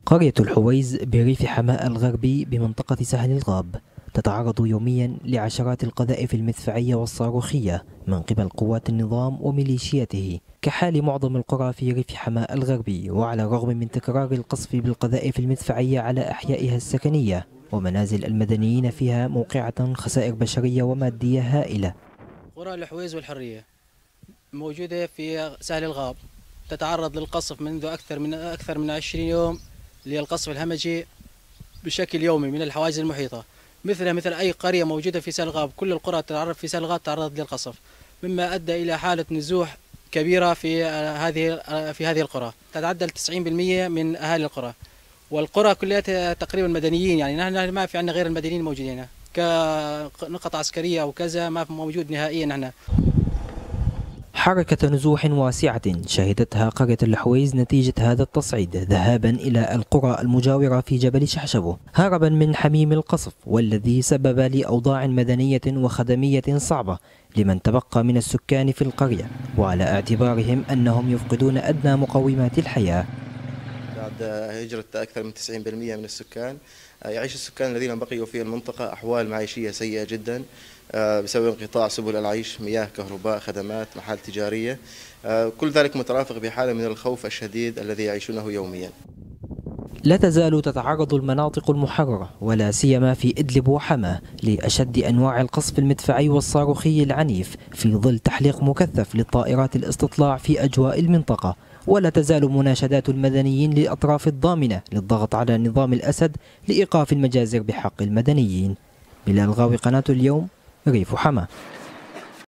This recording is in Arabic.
قرية الحويز بريف حماة الغربي بمنطقة سهل الغاب تتعرض يوميا لعشرات القذائف المدفعية والصاروخية من قبل قوات النظام وميليشياته، كحال معظم القرى في ريف حماة الغربي. وعلى الرغم من تكرار القصف بالقذائف المدفعية على أحيائها السكنية ومنازل المدنيين فيها، موقعة خسائر بشرية ومادية هائلة. قرى الحويز والحرية موجودة في سهل الغاب، تتعرض للقصف منذ أكثر من 20 يوم، للقصف الهمجي بشكل يومي من الحواجز المحيطة، مثل أي قرية موجودة في سهل الغاب. كل القرى تتعرض في سهل الغاب تعرضت للقصف، مما أدى إلى حالة نزوح كبيرة في هذه القرى. تتعدى 90% من أهالي القرى، والقرى كلها تقريبا مدنيين، يعني نحن ما في عندنا غير المدنيين موجودين هنا، كنقطة عسكرية أو كذا ما موجود نهائيا هنا. حركة نزوح واسعة شهدتها قرية الحويز نتيجة هذا التصعيد، ذهابا إلى القرى المجاورة في جبل شحشبو، هربا من حميم القصف والذي سبب لأوضاع مدنية وخدمية صعبة لمن تبقى من السكان في القرية، وعلى اعتبارهم أنهم يفقدون أدنى مقومات الحياة. بعد هجرة أكثر من 90% من السكان، يعيش السكان الذين بقيوا في المنطقة أحوال معيشية سيئة جدا بسبب انقطاع سبل العيش، مياه، كهرباء، خدمات، محال تجارية، كل ذلك مترافق بحالة من الخوف الشديد الذي يعيشونه يوميا. لا تزال تتعرض المناطق المحررة ولا سيما في إدلب وحماة لأشد أنواع القصف المدفعي والصاروخي العنيف، في ظل تحليق مكثف للطائرات الاستطلاع في أجواء المنطقة. ولا تزال مناشدات المدنيين للأطراف الضامنة للضغط على نظام الأسد لإيقاف المجازر بحق المدنيين. بلال الغاوي، قناة اليوم، ريف حماة.